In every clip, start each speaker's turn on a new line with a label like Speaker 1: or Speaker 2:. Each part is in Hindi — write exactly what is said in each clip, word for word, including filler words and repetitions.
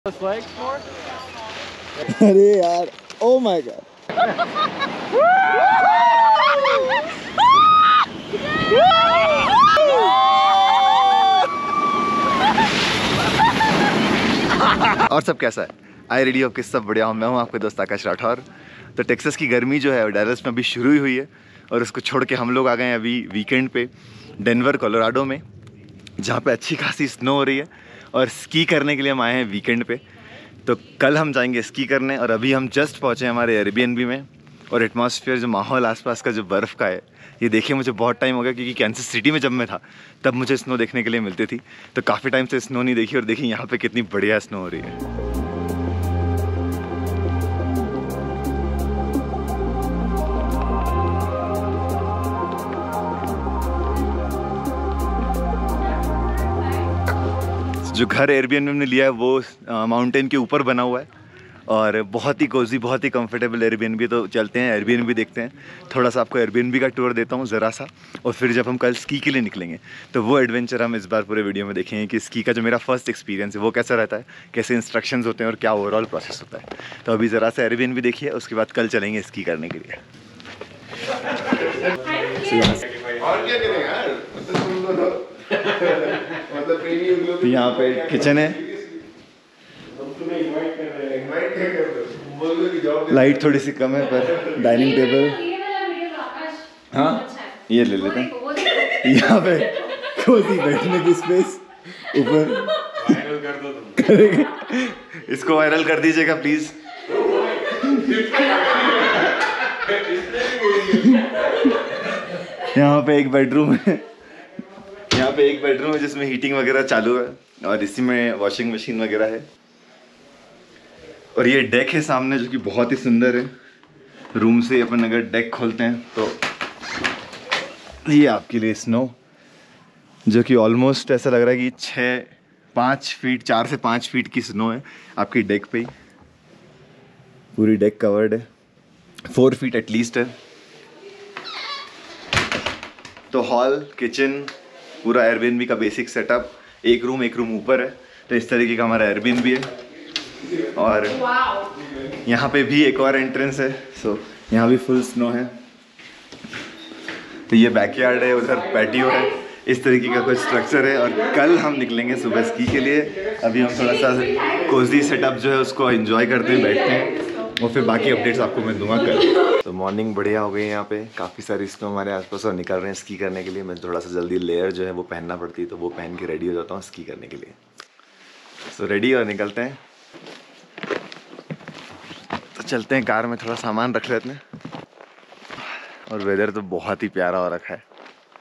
Speaker 1: अरे यार, ओ माय गॉड। और सब कैसा है? आई रेडी हो कि सब बढ़िया हूँ। मैं हूँ आपके दोस्त आकाश राठौर। तो टेक्सास की गर्मी जो है डैलस में अभी शुरू ही हुई है और उसको छोड़ के हम लोग आ गए हैं अभी वीकेंड पे डेनवर कोलोराडो में, जहाँ पे अच्छी खासी स्नो हो रही है और स्की करने के लिए हम आए हैं वीकेंड पे। तो कल हम जाएंगे स्की करने और अभी हम जस्ट पहुँचे हमारे एयरबीएनबी में। और एटमॉस्फेयर जो माहौल आसपास का जो बर्फ़ का है ये देखिए, मुझे बहुत टाइम हो गया क्योंकि कैंसस सिटी में जब मैं था तब मुझे स्नो देखने के लिए मिलती थी। तो काफ़ी टाइम से स्नो नहीं देखी और देखिए यहाँ पे कितनी बढ़िया स्नो हो रही है। जो घर एयरबीएनबी में लिया है वो माउंटेन के ऊपर बना हुआ है और बहुत ही कोजी, बहुत ही कंफर्टेबल एयरबीएनबी। तो चलते हैं एयरबीएनबी देखते हैं, थोड़ा सा आपको एयरबीएनबी का टूर देता हूँ ज़रा सा। और फिर जब हम कल स्की के लिए निकलेंगे तो वो एडवेंचर हम इस बार पूरे वीडियो में देखेंगे कि स्की का जो मेरा फर्स्ट एक्सपीरियंस है वो कैसा रहता है, कैसे इंस्ट्रक्शंस होते हैं और क्या ओवरऑल प्रोसेस होता है। तो अभी ज़रा सा एयरबीएनबी देखिए, उसके बाद कल चलेंगे स्की करने के लिए। तो यहाँ पे किचन है, लाइट थोड़ी सी कम है पर डाइनिंग टेबल, हाँ ये ले लेते हैं। यहाँ पे कोसी बैठने की स्पेस, ऊपर वायरल कर दो तुम। करेंगे, इसको वायरल कर दीजिएगा प्लीज। यहाँ पे एक बेडरूम है, यहाँ पे एक बेडरूम है जिसमें हीटिंग वगैरह चालू है और इसी में वॉशिंग मशीन वगैरह है। और ये डेक है सामने जो कि बहुत ही सुंदर है। रूम से अपन अगर डेक खोलते हैं तो ये आपके लिए स्नो, जो कि ऑलमोस्ट ऐसा लग रहा है कि छः पाँच फीट चार से पाँच फीट की स्नो है आपकी डेक पे ही। पूरी डेक कवर्ड है, फोर फीट एटलीस्ट है। तो हॉल, किचन, पूरा एयरबीएनबी का बेसिक सेटअप। एक रूम एक रूम ऊपर है, तो इस तरीके का हमारा एयरबीएनबी है। और यहाँ पे भी एक और एंट्रेंस है, सो यहाँ भी फुल स्नो है। तो ये बैकयार्ड है, उधर पैटियो है, इस तरीके का कोई स्ट्रक्चर है। और कल हम निकलेंगे सुबह स्की के लिए। अभी हम थोड़ा सा कोजी सेटअप जो है उसको एंजॉय करते हुए बैठते हैं और फिर बाकी अपडेट्स आपको मैं दूंगा कल। तो मॉर्निंग बढ़िया हो गई है, यहाँ पे काफ़ी सारी स्नो हमारे आसपास और निकल रहे हैं स्की करने के लिए। मैं थोड़ा सा जल्दी लेयर जो है वो पहनना पड़ती है, तो वो पहन के रेडी हो जाता हूँ स्की करने के लिए। सो रेडी और निकलते हैं। तो चलते हैं, कार में थोड़ा सामान रख लेते हैं। और वेदर तो बहुत ही प्यारा हो रखा है।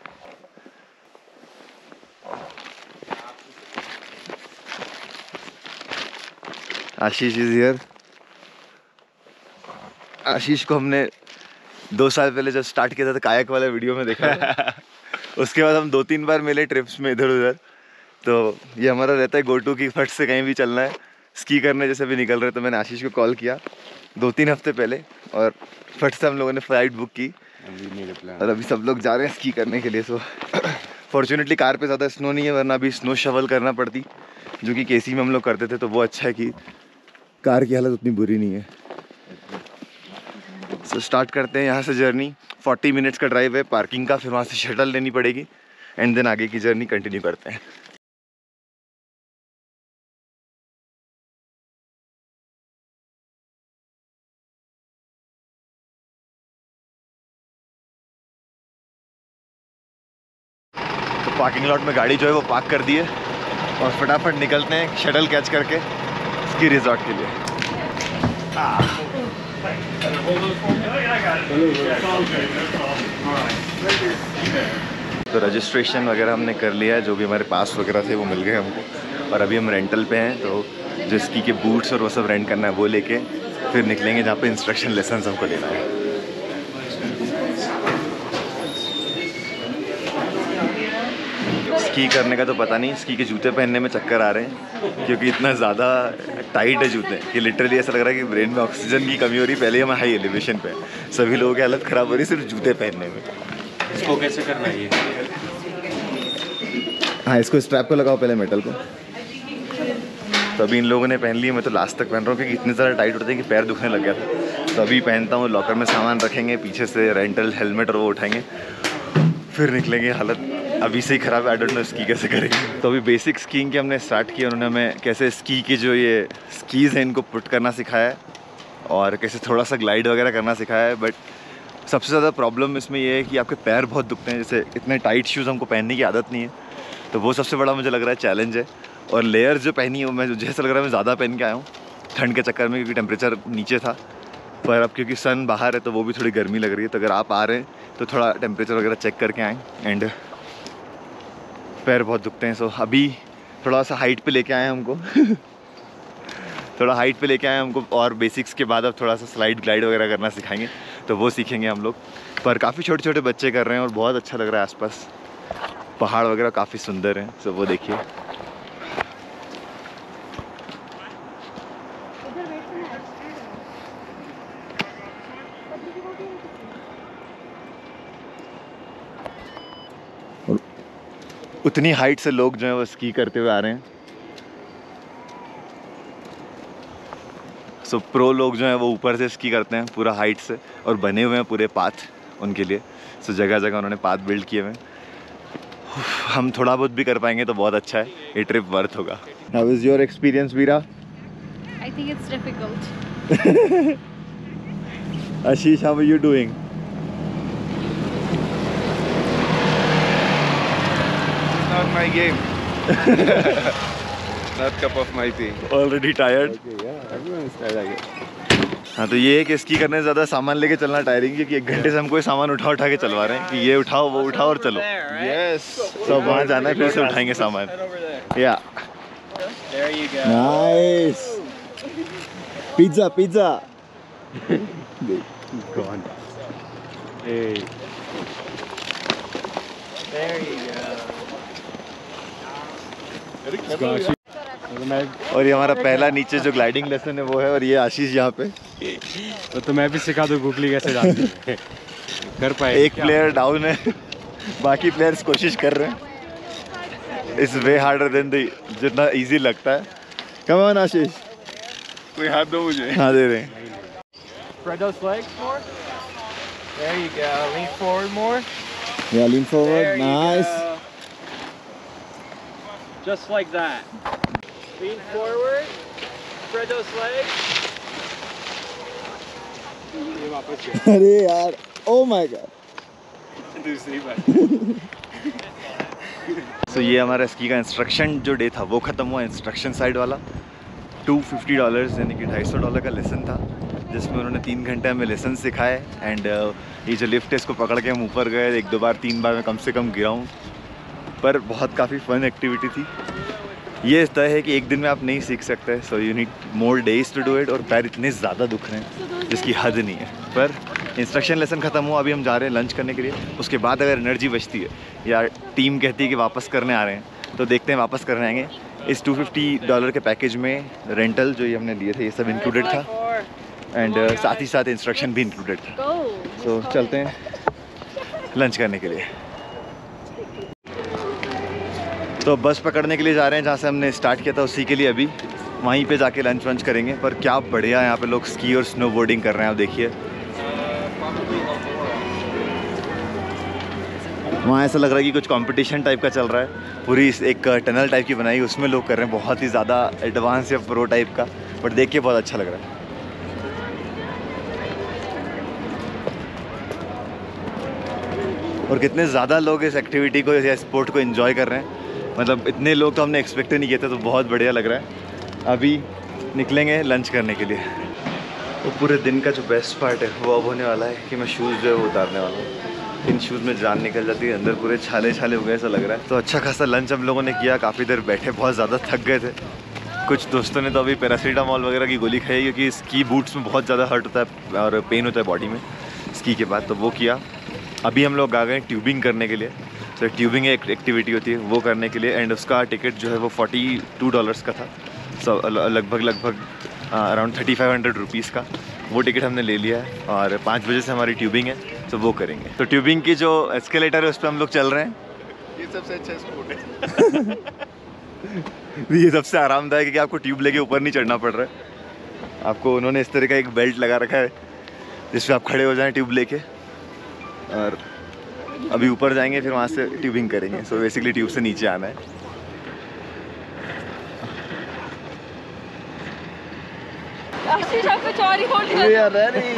Speaker 1: आशीष इज हियर। आशीष को हमने दो साल पहले जब स्टार्ट किया था तो कायाक वाले वीडियो में देखा था। उसके बाद हम दो तीन बार मिले ट्रिप्स में इधर उधर। तो ये हमारा रहता है गो टू की फट से कहीं भी चलना है स्की करने जैसे भी निकल रहे। तो मैंने आशीष को कॉल किया दो तीन हफ्ते पहले और फट से हम लोगों ने फ्लाइट बुक की और अभी सब लोग जा रहे हैं स्की करने के लिए। सो फॉर्चुनेटली कार पे ज़्यादा स्नो नहीं है, वरना अभी स्नो शवल करना पड़ती, जो कि केसी में हम लोग करते थे। तो वो अच्छा है कि कार की हालत उतनी बुरी नहीं है। सो so, स्टार्ट करते हैं यहाँ से जर्नी। चालीस मिनट्स का ड्राइव है पार्किंग का, फिर वहाँ से शटल लेनी पड़ेगी एंड देन आगे की जर्नी कंटिन्यू करते हैं। तो पार्किंग लॉट में गाड़ी जो है वो पार्क कर दी है और फटाफट निकलते हैं शटल कैच करके स्की रिजॉर्ट के लिए। तो रजिस्ट्रेशन वगैरह हमने कर लिया है, जो भी हमारे पास वगैरह थे वो मिल गए हमको। और अभी हम रेंटल पे हैं, तो जो स्की के बूट्स और वो सब रेंट करना है वो लेके फिर निकलेंगे जहाँ पे इंस्ट्रक्शन लेसन हमको लेना है। स्की करने का तो पता नहीं, स्की के जूते पहनने में चक्कर आ रहे हैं क्योंकि इतना ज़्यादा टाइट है जूते कि लिटरली ऐसा लग रहा है कि ब्रेन में ऑक्सीजन की कमी हो रही है। पहले हम हाई एलिवेशन पे, सभी लोगों की हालत ख़राब हो रही है सिर्फ जूते पहनने में।
Speaker 2: इसको कैसे करना है ये?
Speaker 1: हाँ, इसको स्ट्रैप को लगाओ पहले मेटल को। तो अभी इन लोगों ने पहन ली, मैं तो लास्ट तक पहन रहा हूँ क्योंकि इतने ज़्यादा टाइट होते हैं कि पैर दुखने लग गया था। तो अभी पहनता हूँ, लॉकर में सामान रखेंगे, पीछे से रेंटल हेलमेट और वो उठाएंगे, फिर निकलेंगे। हालत अभी से ही ख़राब है, आई डोंट नो स्की कैसे करेंगे। तो अभी बेसिक स्कीइंग के हमने स्टार्ट किया, उन्होंने हमें कैसे स्की की जो ये स्कीज़ हैं इनको पुट करना सिखाया है और कैसे थोड़ा सा ग्लाइड वगैरह करना सिखाया है। बट सबसे ज़्यादा प्रॉब्लम इसमें ये है कि आपके पैर बहुत दुखते हैं, जैसे इतने टाइट शूज़ हमको पहनने की आदत नहीं है, तो वो सबसे बड़ा मुझे लग रहा है चैलेंज है। और लेयर जो पहनी है मैं मुझे ऐसा लग रहा है मैं ज़्यादा पहन के आया हूँ ठंड के चक्कर में, क्योंकि टेम्परेचर नीचे था, पर अब क्योंकि सन बाहर है तो वो भी थोड़ी गर्मी लग रही है। तो अगर आप आ रहे हैं तो थोड़ा टेम्परेचर वगैरह चेक करके आएँ। एंड पैर बहुत दुखते हैं, सो अभी थोड़ा सा हाइट पे लेके आए हैं हमको थोड़ा हाइट पे लेके आए हैं हमको, और बेसिक्स के बाद अब थोड़ा सा स्लाइड ग्लाइड वगैरह करना सिखाएंगे, तो वो सीखेंगे हम लोग। पर काफ़ी छोटे छोटे बच्चे कर रहे हैं और बहुत अच्छा लग रहा है, आसपास पहाड़ वगैरह काफ़ी सुंदर हैं, सो वो देखिए। उतनी हाइट से लोग जो है वो स्की करते हुए आ रहे हैं। सो so, प्रो लोग जो हैं वो ऊपर से स्की करते हैं पूरा हाइट से, और बने हुए हैं पूरे पाथ उनके लिए। सो so, जगह जगह उन्होंने पाथ बिल्ड किए हुए हैं। हम थोड़ा बहुत भी कर पाएंगे तो बहुत अच्छा है, ये ट्रिप वर्थ होगा। How is your experience Veera?
Speaker 3: I think it's difficult.
Speaker 1: Ashish, how are you doing?
Speaker 4: Not my game. Not cup of my tea.
Speaker 1: Already tired?
Speaker 4: Okay, yeah, everyone is tired, I guess.
Speaker 1: हाँ, तो ये है कि स्की करने से ज़्यादा सामान लेके चलना टायरिंग, क्योंकि एक घंटे से हम कोई सामान उठा उठा के चलवा रहे हैं कि ये उठाओ वो उठाओ और चलो।
Speaker 4: Yes.
Speaker 1: सब वहाँ जाना है, फिर से उठाएंगे सामान। या
Speaker 2: There you go.
Speaker 1: Nice pizza pizza
Speaker 4: Gone.
Speaker 2: Hey. There you go.
Speaker 1: और ये हमारा पहला नीचे जो ग्लाइडिंग लेसन है वो है, और ये आशीष यहाँ पे।
Speaker 2: तो, तो मैं भी सिखा दूँ गुगली कैसे जाती है। कर पाए
Speaker 1: एक प्लेयर डाउन है, बाकी प्लेयर्स कोशिश कर रहे हैं। It's way harder than the जितना इजी लगता है। कम ऑन आशीष,
Speaker 4: कोई हाथ दो मुझे।
Speaker 1: हाँ दे रहे हैं।
Speaker 2: Spread those legs more. There you go. Lean forward more.
Speaker 1: Yeah, lean
Speaker 2: There
Speaker 1: forward.
Speaker 2: you
Speaker 1: Nice.
Speaker 2: go. Just like that. Lean forward. Spread those legs. ये वापस गया।
Speaker 1: अरे यार, oh my god.
Speaker 2: दूसरी बार।
Speaker 1: सो so, ये हमारा स्की का इंस्ट्रक्शन जो डे था वो ख़त्म हुआ। इंस्ट्रक्शन साइड वाला टू फिफ्टी डॉलर्स यानी कि ढाई सौ डॉलर का लेसन था, जिसमें उन्होंने तीन घंटे हमें लेसन सिखाए। एंड uh, ये जो लिफ्ट है इसको पकड़ के हम ऊपर गए, एक दो बार तीन बार मैं कम से कम गिरा हूँ, पर बहुत काफ़ी फन एक्टिविटी थी। ये तय है कि एक दिन में आप नहीं सीख सकते, so you need more days to do it. और पैर इतने ज़्यादा दुख रहे हैं जिसकी हद नहीं है। पर इंस्ट्रक्शन लेसन ख़त्म हुआ, अभी हम जा रहे हैं लंच करने के लिए। उसके बाद अगर एनर्जी बचती है या टीम कहती है कि वापस करने आ रहे हैं, तो देखते हैं वापस करने आएंगे। इस टू फिफ्टी डॉलर के पैकेज में रेंटल जो ये हमने लिए थे ये सब इंक्लूडेड था, एंड uh, साथ ही साथ इंस्ट्रक्शन भी इंक्लूडेड था। सो so, चलते हैं लंच करने के लिए। तो बस पकड़ने के लिए जा रहे हैं, जहाँ से हमने स्टार्ट किया था उसी के लिए अभी वहीं पे जाके लंच वंच करेंगे। पर क्या बढ़िया यहाँ पे लोग स्की और स्नो बोर्डिंग कर रहे हैं, आप देखिए। वहाँ ऐसा लग रहा है कि कुछ कंपटीशन टाइप का चल रहा है, पूरी एक टनल टाइप की बनाई उसमें लोग कर रहे हैं, बहुत ही ज़्यादा एडवांस या प्रो टाइप का, बट देख के बहुत अच्छा लग रहा है। और कितने ज़्यादा लोग इस एक्टिविटी को या स्पोर्ट को एंजॉय कर रहे हैं, मतलब इतने लोग तो हमने एक्सपेक्ट नहीं किए थे, तो बहुत बढ़िया लग रहा है। अभी निकलेंगे लंच करने के लिए। तो पूरे दिन का जो बेस्ट पार्ट है वो अब होने वाला है कि मैं शूज़ जो है वो उतारने वाला हूँ। इन शूज़ में जान निकल जाती है, अंदर पूरे छाले छाले हो गए ऐसा लग रहा है। तो अच्छा खासा लंच हम लोगों ने किया, काफ़ी देर बैठे, बहुत ज़्यादा थक गए थे। कुछ दोस्तों ने तो अभी पैरासीटामॉल वगैरह की गोली खाई, क्योंकि स्की बूट्स में बहुत ज़्यादा हर्ट होता है और पेन होता है बॉडी में स्की के बाद, तो वो किया। अभी हम लोग आ गए ट्यूबिंग करने के लिए। तो ट्यूबिंग एक एक्टिविटी होती है वो करने के लिए, एंड उसका टिकट जो है वो फोर्टी टू डॉलर्स का था, सो लगभग लगभग around thirty five hundred rupees का वो टिकट हमने ले लिया है। और पाँच बजे से हमारी ट्यूबिंग है, तो वो करेंगे। तो ट्यूबिंग की जो एस्केलेटर है उस पर हम लोग चल रहे हैं।
Speaker 4: ये सबसे अच्छा स्पोर्ट है।
Speaker 1: ये सबसे आरामदायक है कि आपको ट्यूब लेके ऊपर नहीं चढ़ना पड़ रहा है। आपको उन्होंने इस तरह का एक बेल्ट लगा रखा है जिसपे आप खड़े हो जाएं ट्यूब लेके, और अभी ऊपर जाएंगे फिर वहाँ से ट्यूबिंग करेंगे। सो बेसिकली ट्यूब से नीचे आना है।
Speaker 3: आशीष आपको चौरी खोल दिया।
Speaker 1: यार नहीं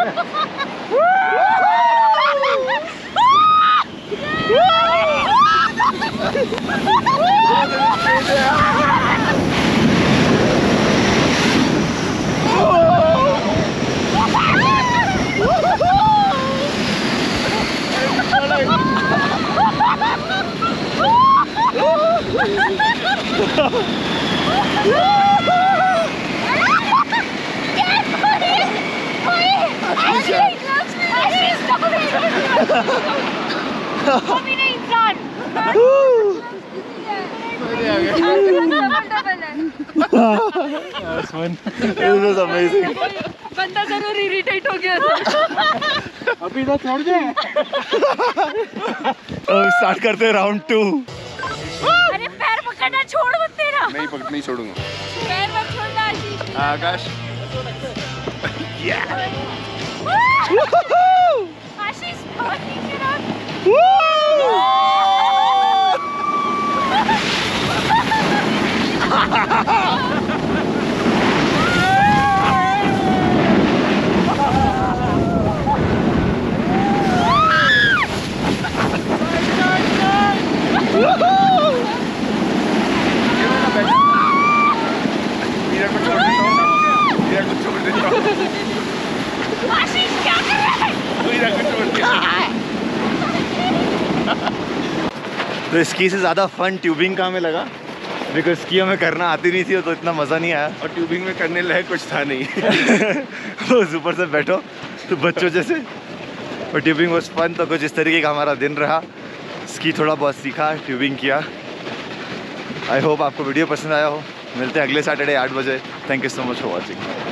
Speaker 3: अभी नहीं इंसान।
Speaker 2: That's fun.
Speaker 1: This was amazing.
Speaker 3: बंदा जरूर इरिटेट हो गया था।
Speaker 2: अभी तो छोड़ दे।
Speaker 1: अब स्टार्ट करते हैं राउंड टू।
Speaker 3: अरे पैर पकड़ना छोड़ मत तेरा।
Speaker 4: नहीं पकड़ नहीं छोड़ूंगा।
Speaker 3: पैर मत छोड़ना आशीष।
Speaker 4: आकाश
Speaker 3: आशीष बहुत नीचे रख।
Speaker 4: मीरा को छोड़ देता हूँ। मीरा को छोड़ देता हूँ।
Speaker 3: आशीष क्या कर रहा है?
Speaker 4: मीरा को छोड़ देता हूँ।
Speaker 1: तो स्की से ज़्यादा फन ट्यूबिंग का हमें लगा, बिकॉज स्की हमें करना आती नहीं थी तो इतना मज़ा नहीं आया।
Speaker 4: और ट्यूबिंग में करने लायक कुछ था नहीं।
Speaker 1: बस ऊपर से बैठो तो बच्चों जैसे, और ट्यूबिंग वॉज फन। तो कुछ इस तरीके का हमारा दिन रहा। स्की थोड़ा बहुत सीखा, ट्यूबिंग किया। आई होप आपको वीडियो पसंद आया हो। मिलते हैं अगले सैटरडे आठ बजे। Thank you so much for watching.